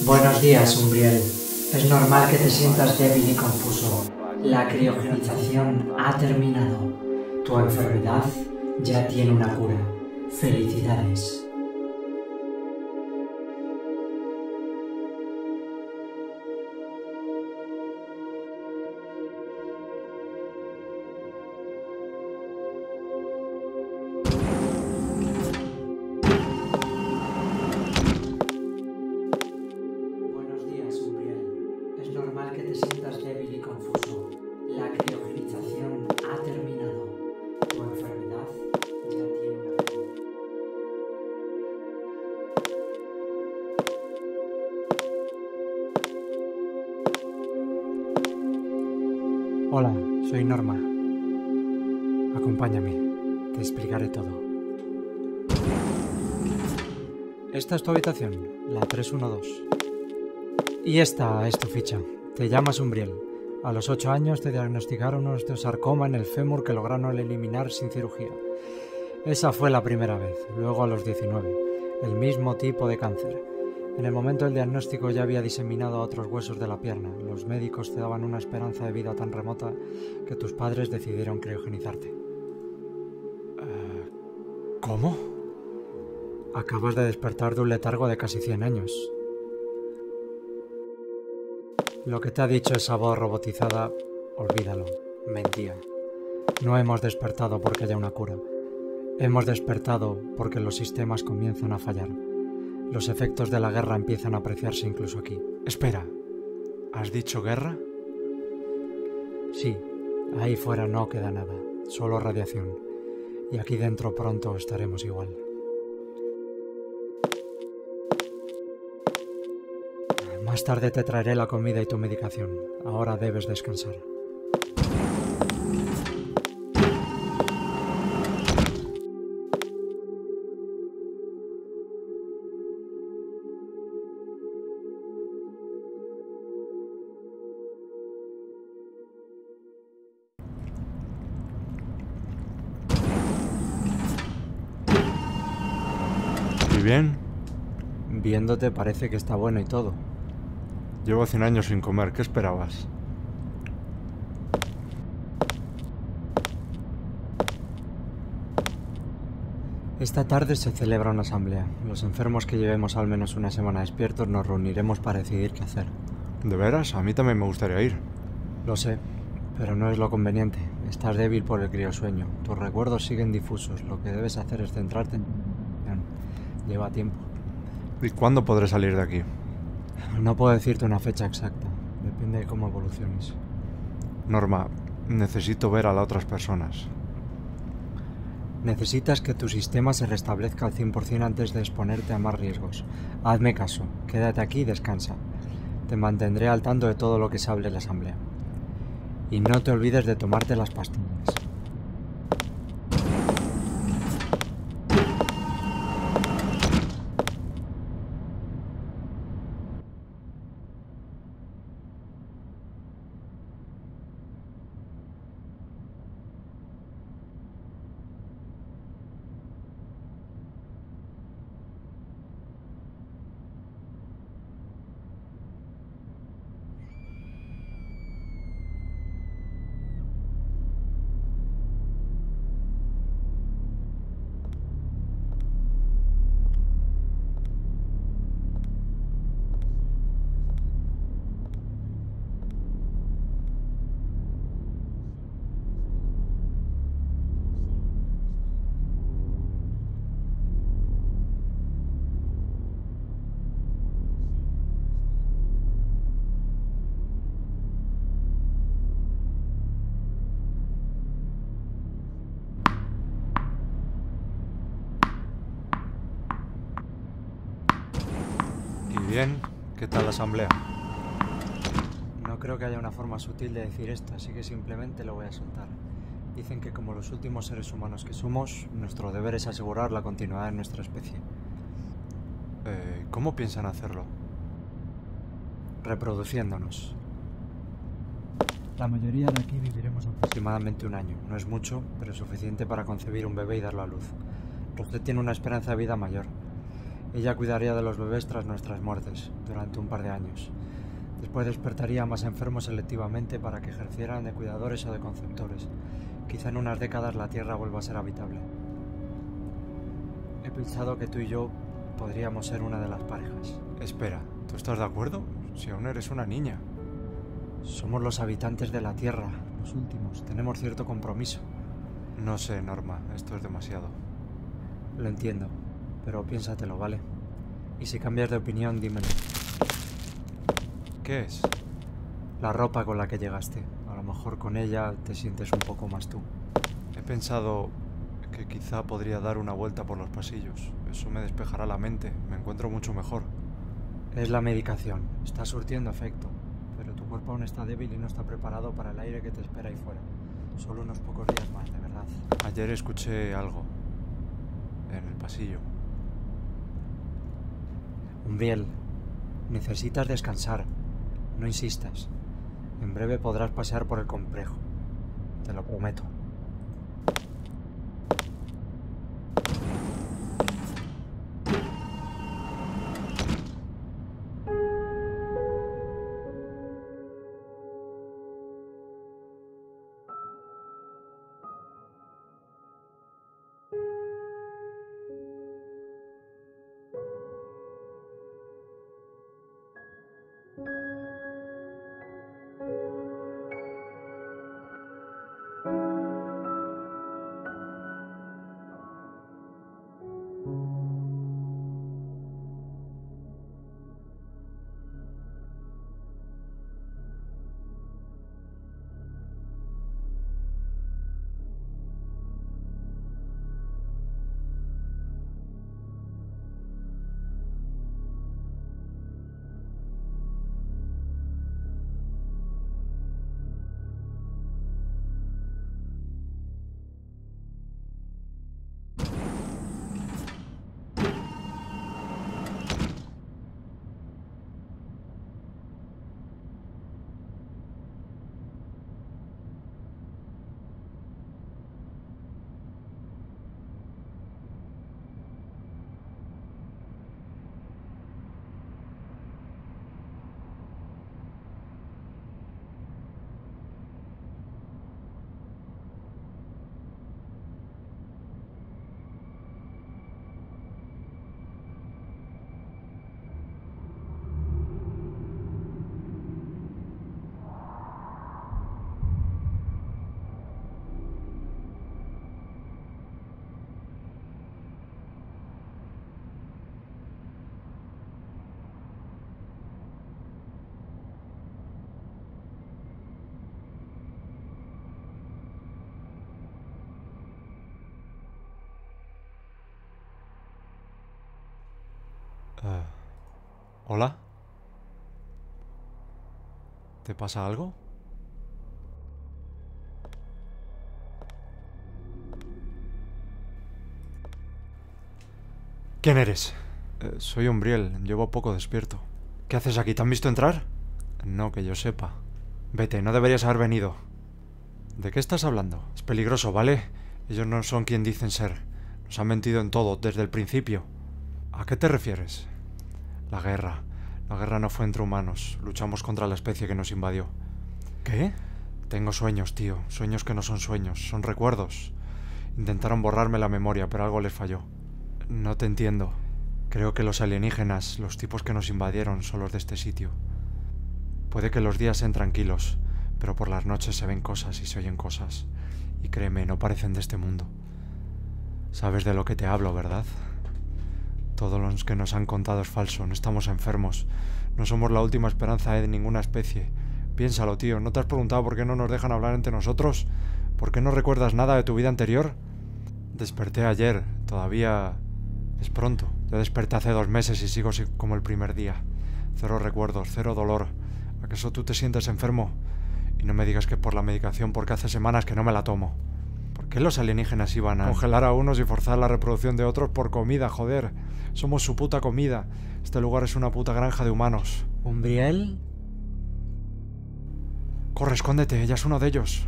Buenos días, Umbriel. Es normal que te sientas débil y confuso. La criogenización ha terminado. Tu enfermedad ya tiene una cura. Felicidades. Que te sientas débil y confuso. La criogenización ha terminado. Tu enfermedad ya tiene una cura. Hola, soy Norma. Acompáñame, te explicaré todo. Esta es tu habitación, la 312. Y esta es tu ficha. Te llamas Umbriel. A los 8 años te diagnosticaron un osteosarcoma en el fémur que lograron eliminar sin cirugía. Esa fue la primera vez, luego a los 19, el mismo tipo de cáncer. En el momento del diagnóstico ya había diseminado a otros huesos de la pierna. Los médicos te daban una esperanza de vida tan remota que tus padres decidieron criogenizarte. ¿Cómo? Acabas de despertar de un letargo de casi 100 años. Lo que te ha dicho esa voz robotizada, olvídalo, mentía. No hemos despertado porque haya una cura. Hemos despertado porque los sistemas comienzan a fallar. Los efectos de la guerra empiezan a apreciarse incluso aquí. Espera, ¿has dicho guerra? Sí, ahí fuera no queda nada, solo radiación. Y aquí dentro pronto estaremos igual. Más tarde te traeré la comida y tu medicación. Ahora debes descansar. ¿Y bien? Viéndote parece que está bueno y todo. Llevo 100 años sin comer, ¿qué esperabas? Esta tarde se celebra una asamblea. Los enfermos que llevemos al menos una semana despiertos nos reuniremos para decidir qué hacer. ¿De veras? A mí también me gustaría ir. Lo sé, pero no es lo conveniente. Estás débil por el criosueño. Tus recuerdos siguen difusos. Lo que debes hacer es centrarte en... Lleva tiempo. ¿Y cuándo podré salir de aquí? No puedo decirte una fecha exacta. Depende de cómo evoluciones. Norma, necesito ver a las otras personas. Necesitas que tu sistema se restablezca al 100% antes de exponerte a más riesgos. Hazme caso. Quédate aquí y descansa. Te mantendré al tanto de todo lo que se hable en la asamblea. Y no te olvides de tomarte las pastillas. Bien, ¿qué tal la asamblea? No creo que haya una forma sutil de decir esto, así que simplemente lo voy a soltar. Dicen que como los últimos seres humanos que somos, nuestro deber es asegurar la continuidad de nuestra especie. ¿Cómo piensan hacerlo? Reproduciéndonos. La mayoría de aquí viviremos aproximadamente 1 año. No es mucho, pero es suficiente para concebir un bebé y darlo a luz. Usted tiene una esperanza de vida mayor. Ella cuidaría de los bebés tras nuestras muertes, durante un par de años. Después despertaría a más enfermos selectivamente para que ejercieran de cuidadores o de conceptores. Quizá en unas décadas la Tierra vuelva a ser habitable. He pensado que tú y yo podríamos ser una de las parejas. Espera, ¿tú estás de acuerdo? Si aún eres una niña. Somos los habitantes de la Tierra, los últimos. Tenemos cierto compromiso. No sé, Norma, esto es demasiado. Lo entiendo, pero piénsatelo, ¿vale? Y si cambias de opinión, dímelo. ¿Qué es? La ropa con la que llegaste. A lo mejor con ella te sientes un poco más tú. He pensado que quizá podría dar una vuelta por los pasillos. Eso me despejará la mente, me encuentro mucho mejor. Es la medicación, está surtiendo efecto, pero tu cuerpo aún está débil y no está preparado para el aire que te espera ahí fuera. Solo unos pocos días más, de verdad. Ayer escuché algo en el pasillo. Umbriel, necesitas descansar. No insistas. En breve podrás pasear por el complejo. Te lo prometo. ¿Hola? ¿Te pasa algo? ¿Quién eres? Soy Umbriel, llevo poco despierto. ¿Qué haces aquí? ¿Te han visto entrar? No, que yo sepa. Vete, no deberías haber venido. ¿De qué estás hablando? Es peligroso, ¿vale? Ellos no son quien dicen ser. Nos han mentido en todo, desde el principio. ¿A qué te refieres? La guerra. La guerra no fue entre humanos. Luchamos contra la especie que nos invadió. ¿Qué? Tengo sueños, tío. Sueños que no son sueños, son recuerdos. Intentaron borrarme la memoria, pero algo les falló. No te entiendo. Creo que los alienígenas, los tipos que nos invadieron, son los de este sitio. Puede que los días sean tranquilos, pero por las noches se ven cosas y se oyen cosas. Y créeme, no parecen de este mundo. Sabes de lo que te hablo, ¿verdad? Todo lo que nos han contado es falso, no estamos enfermos. No somos la última esperanza de ninguna especie. Piénsalo, tío, ¿no te has preguntado por qué no nos dejan hablar entre nosotros? ¿Por qué no recuerdas nada de tu vida anterior? Desperté ayer, todavía es pronto. Yo desperté hace 2 meses y sigo como el primer día. 0 recuerdos, 0 dolor. ¿Acaso tú te sientes enfermo? Y no me digas que por la medicación, porque hace semanas que no me la tomo. ¿Por qué los alienígenas iban a congelar a unos y forzar la reproducción de otros por comida, joder? Somos su puta comida. Este lugar es una puta granja de humanos. ¿Umbriel? Corre, escóndete, ella es uno de ellos.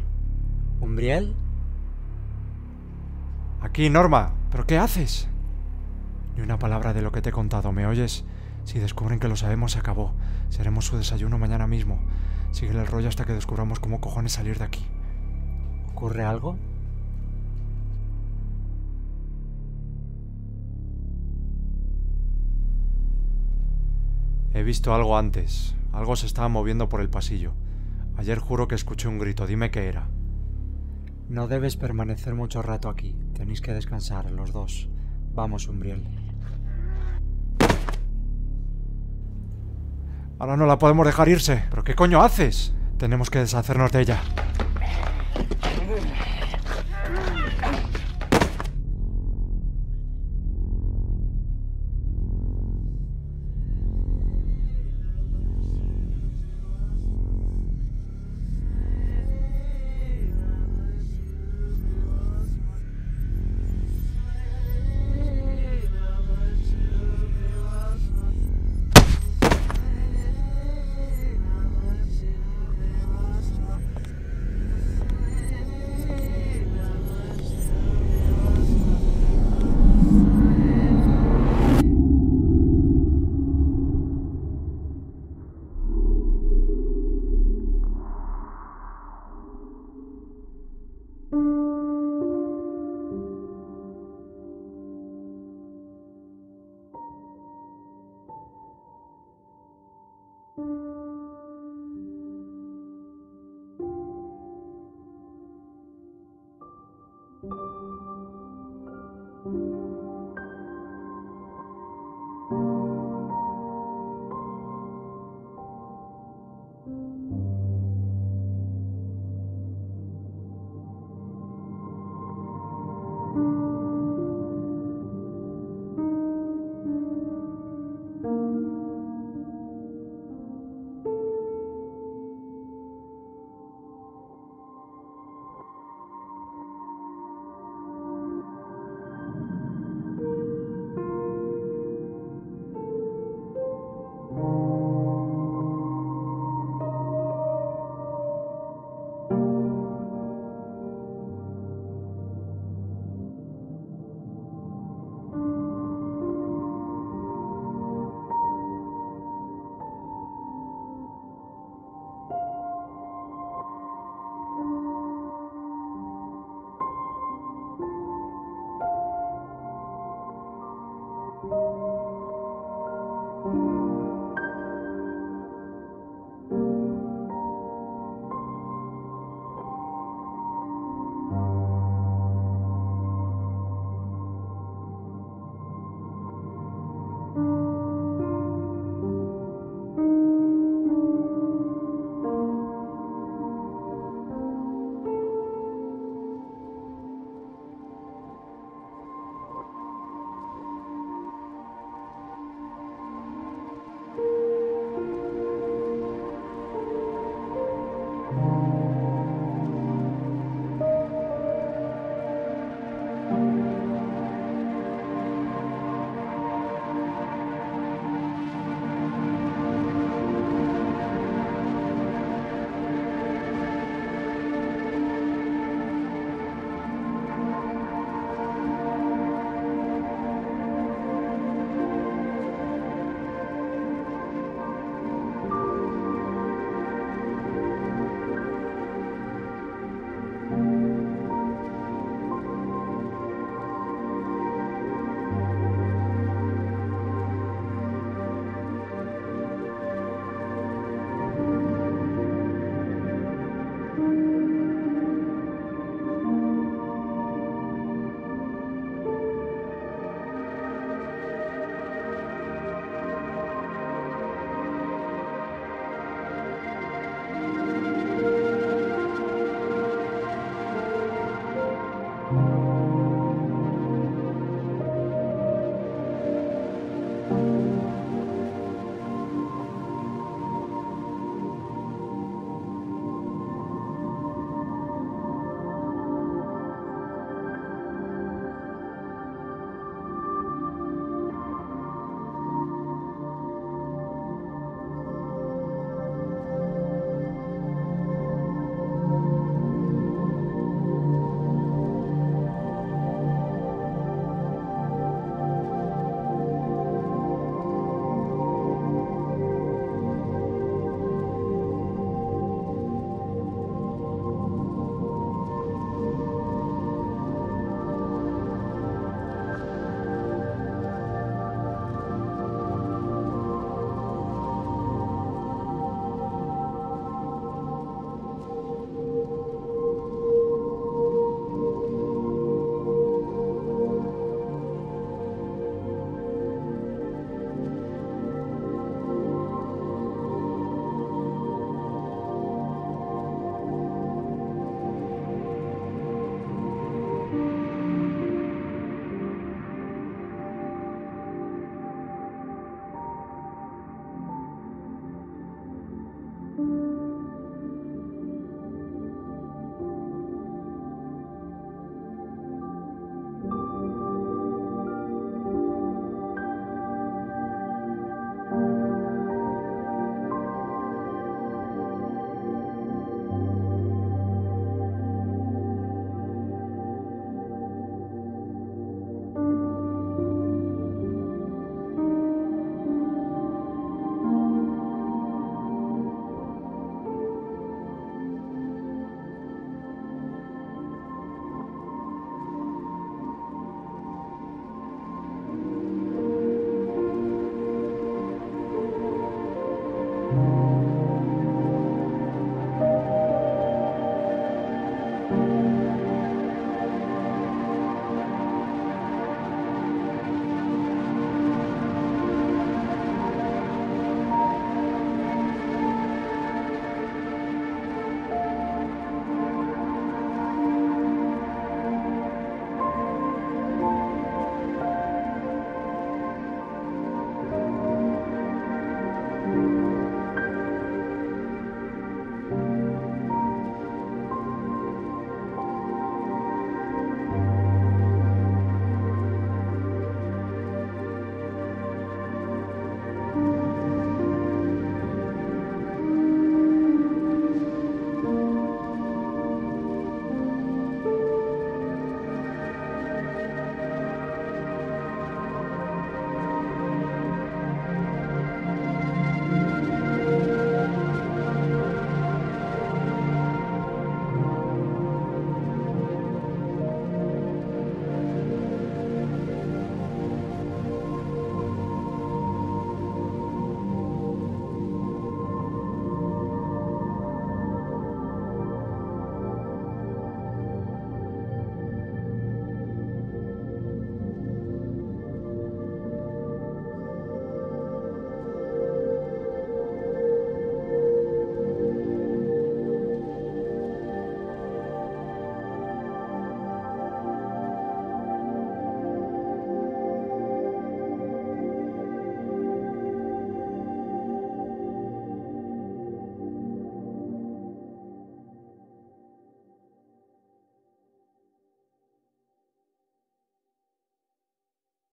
¿Umbriel? Aquí, Norma. ¿Pero qué haces? Ni una palabra de lo que te he contado, ¿me oyes? Si descubren que lo sabemos, se acabó. Seremos su desayuno mañana mismo. Sigue el rollo hasta que descubramos cómo cojones salir de aquí. ¿Ocurre algo? He visto algo antes. Algo se estaba moviendo por el pasillo. Ayer juro que escuché un grito. Dime qué era. No debes permanecer mucho rato aquí. Tenéis que descansar, los dos. Vamos, Umbriel. Ahora no la podemos dejar irse. ¿Pero qué coño haces? Tenemos que deshacernos de ella.